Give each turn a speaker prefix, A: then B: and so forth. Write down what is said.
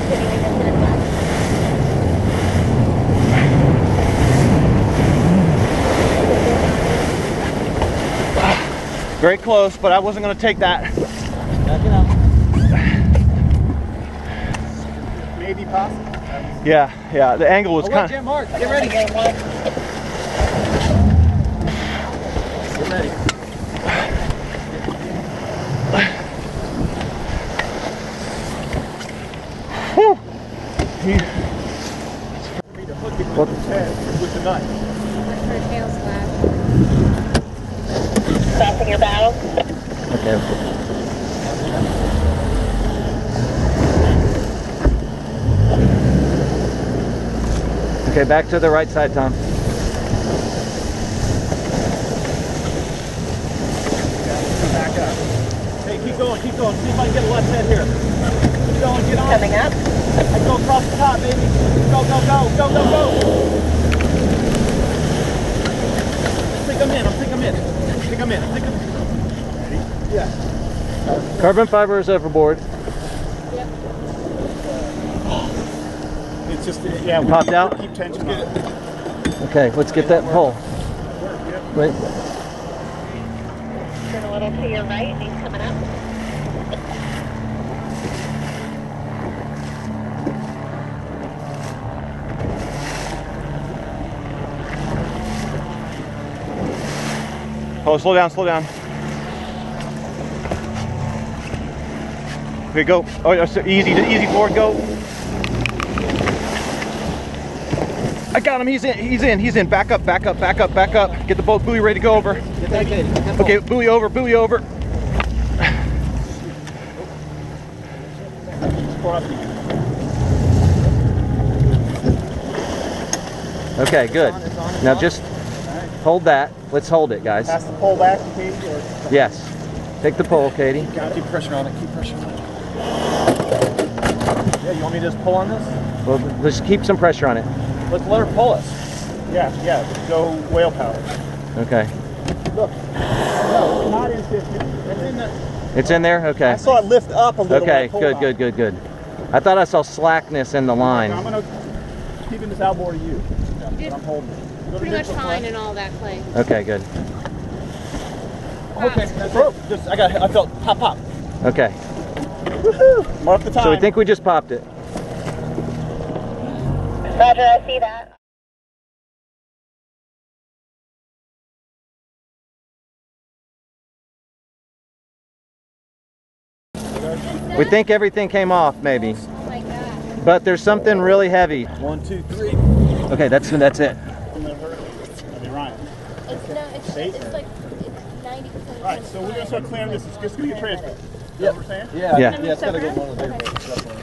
A: Very close, but I wasn't going to take that.
B: Maybe possible.
A: Yeah, the angle was kind of...
B: Mark, get ready. Get ready.
A: Whew.
B: What? With the knife.
C: Watch for a tail splash.
D: Stopping your battle.
A: Okay. Okay, back to the right side, Tom.
B: Back up. Hey, keep going, keep going. See if I can get a left head here. Keep going, get on.
D: Coming up.
B: I go across the top, baby. Go, go, go, go, go, go. I think I'm in, I think I'm in. I think I'm in, I think I'm in. Ready? Yeah.
A: Carbon fiber is overboard.
C: Yep.
B: It's just, yeah.
A: It popped out?
B: Keep tension on it.
A: Okay, let's get that pole. Wait.
D: Turn a little to your right. He's coming up.
A: Oh, slow down, slow down. Okay, go. Oh, easy forward, go. I got him, he's in. Back up. Get the boat buoy ready to go over.
B: Get that, Katie.
A: Okay, buoy over. Okay, good. Now just hold that. Let's hold it, guys.
B: Pass the pole back, Katie. Or...
A: Yes. Take the pole, Katie.
B: Got it. Keep pressure on it. Keep pressure on it. Yeah, you want me to just pull on this?
A: Well, let's keep some pressure on it.
B: Let's let her pull us. Yeah, go whale power.
A: Okay.
B: Look. No, it's not in 50. It's in the...
A: It's in there? Okay.
B: I saw it lift up a little.
A: Okay, good. I thought I saw slackness in the line.
B: I'm going to keep this outboard to you. Yeah, I'm holding it.
C: Pretty much fine and all that, Clay.
A: Okay, good.
B: Okay, that's it. Just, I felt pop.
A: Okay.
B: Woohoo! Mark the time.
A: So we think we just popped it.
D: Roger, I see that.
A: We think everything came off, maybe.
C: Oh my God.
A: But there's something really heavy.
B: 1, 2, 3.
A: Okay, that's it.
B: I mean, Ryan.
C: It's no, it's like it's 90%.
B: All right, so we're going to start clearing this. It's just going to get transferred. You know what we're saying?
A: Yeah.
C: It's gotta go one of the